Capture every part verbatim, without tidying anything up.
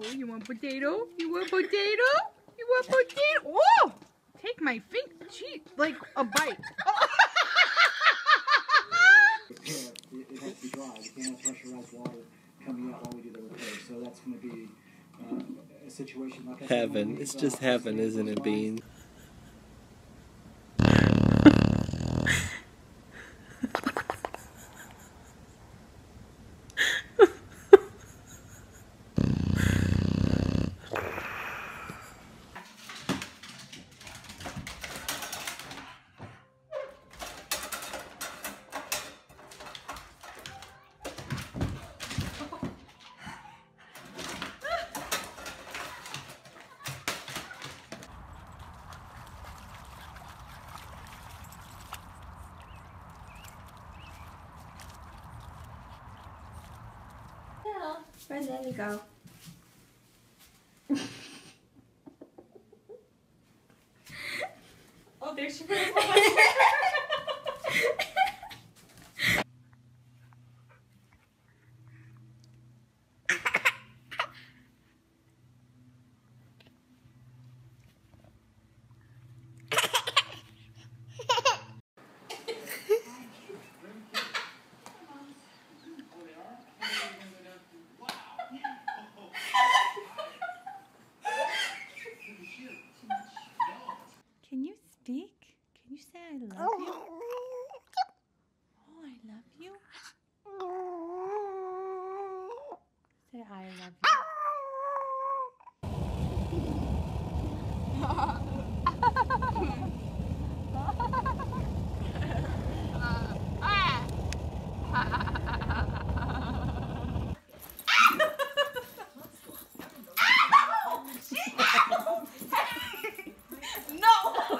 Oh, you want potato? You want potato? You want potato? Oh! Take my finger. Gee, like a bite. Oh. Repair, it has to be dry. We can't have pressurized water coming out while we do the repair. So that's going to be uh, a situation like I heaven. It's just heaven, isn't it, Bean? Right, there you go. Oh, there she goes. Can you speak? Can you say I love you? Oh, I love you. Say I love you. No!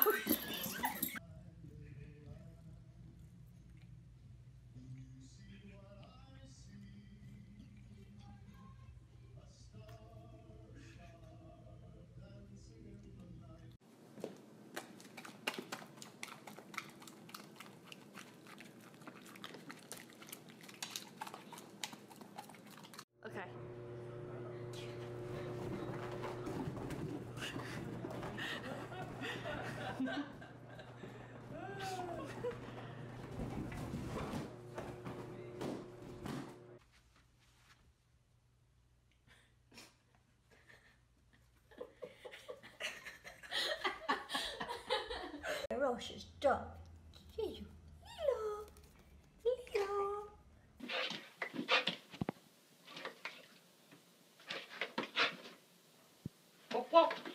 Okay. The rush is done. Lilo, Lilo, Lilo. Whoa, whoa.